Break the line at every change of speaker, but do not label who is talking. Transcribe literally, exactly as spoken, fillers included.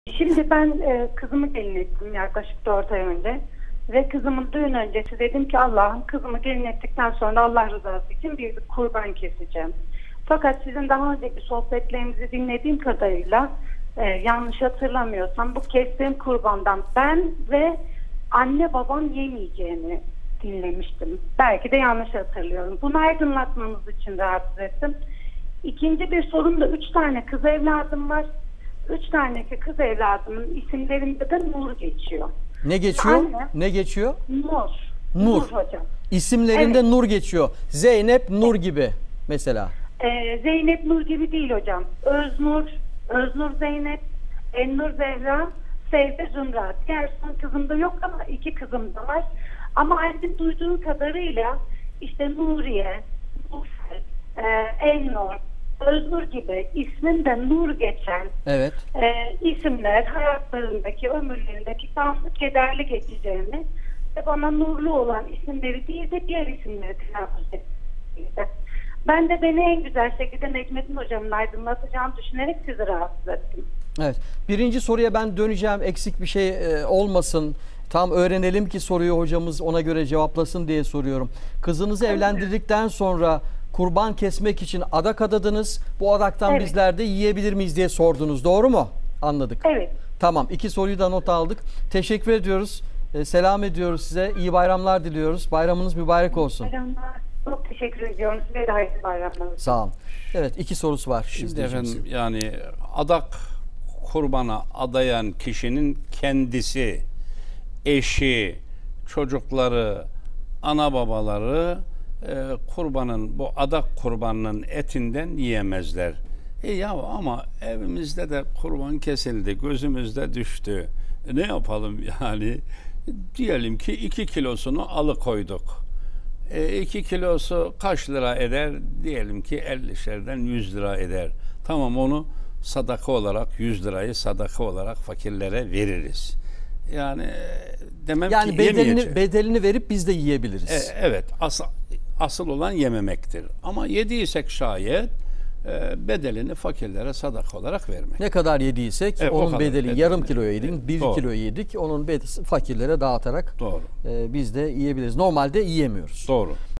Şimdi ben e, kızımı gelin ettim yaklaşık dört ay önce. Ve kızımın düğün öncesi dedim ki Allah'ım kızımı gelin ettikten sonra Allah rızası için bir kurban keseceğim. Fakat sizin daha önceki sohbetlerinizi dinlediğim kadarıyla e, yanlış hatırlamıyorsam bu kestiğim kurbandan ben ve anne babam yemeyeceğini dinlemiştim. Belki de yanlış hatırlıyorum. Bunu aydınlatmanız için rahatsız ettim. İkinci bir sorum da üç tane kız evladım var. Üç taneki kız evladımın isimlerinde de Nur geçiyor.
Ne geçiyor?
Anne,
ne geçiyor?
Nur.
Nur.
Nur hocam.
İsimlerinde
Evet.
Nur geçiyor. Zeynep Nur gibi mesela.
Ee, Zeynep Nur gibi değil hocam. Öznur, Öznur Zeynep, Ennur Zehra, Sevde Zümra. Diğer son kızımda yok ama iki kızım da var. Ama annem duyduğu kadarıyla işte Nuriye, Nursel, e, Ennur, Öznur gibi isminde Nur geçen
Evet.
e, isimler hayatlarındaki, ömürlerindeki tam kederli geçeceğini ve bana nurlu olan isimleri değil de diğer isimleri telaffuz ettiğini. Ben de beni en güzel şekilde Necmettin hocamın aydınlatacağını düşünerek sizi rahatsız ettim.
Evet. Birinci soruya ben döneceğim. Eksik bir şey e, olmasın. Tam öğrenelim ki soruyu hocamız ona göre cevaplasın diye soruyorum. Kızınızı
Evet.
evlendirdikten sonra kurban kesmek için adak adadınız. Bu adaktan
Evet.
bizler de yiyebilir miyiz diye sordunuz. Doğru mu? Anladık.
Evet.
Tamam. İki soruyu da not aldık. Teşekkür ediyoruz. E, selam ediyoruz size. İyi bayramlar diliyoruz. Bayramınız mübarek olsun.
Bayramlar. Çok teşekkür ediyorum. Size de hayırlı bayramlar.
Sağ olun. Evet, iki sorusu var.
Şimdi efendim yani adak kurbana adayan kişinin kendisi, eşi, çocukları, ana babaları e, kurbanın bu adak kurbanının etinden yiyemezler. E ya ama evimizde de kurban kesildi, gözümüzde düştü. E, ne yapalım yani? Diyelim ki iki kilosunu alıkoyduk. E, iki kilosu kaç lira eder? Diyelim ki ellişerden yüz lira eder. Tamam, onu sadaka olarak yüz lirayı sadaka olarak fakirlere veririz. Yani demem
yani
ki
bedelini,
yemeyecek.
bedelini verip biz de yiyebiliriz.
E, evet, asıl, asıl olan yememektir. Ama yediysek şayet e, bedelini fakirlere sadaka olarak vermek.
Ne kadar yediysek
Evet, o
onun
kadar
bedeli
bedeli.
yarım kilo yedik, bir
Doğru.
kilo yedik. Onun bedeli fakirlere dağıtarak
Doğru.
e, biz de yiyebiliriz. Normalde yiyemiyoruz.
Doğru.